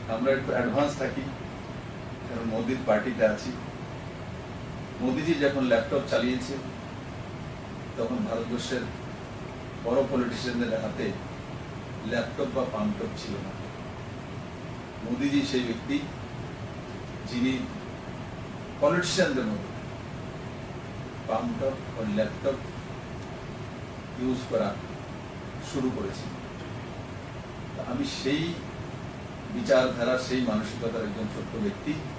আমরা একটু অ্যাডভান্স থাকি, কারণ মোদির পার্টিতে আছি। মোদিজি যখন ল্যাপটপ চালিয়েছে তখন ভারতবর্ষের বড় পলিটিশিয়ানদের হাতে ল্যাপটপ বা পাম্পটপ ছিল না। মোদিজি সেই ব্যক্তি যিনি পলিটিশিয়ানদের মধ্যে পাম্পটপ ও ল্যাপটপ ইউজ করা শুরু করেছি। আমি সেই বিচারধারা, সেই মানসিকতার একজন ছোট্ট ব্যক্তি।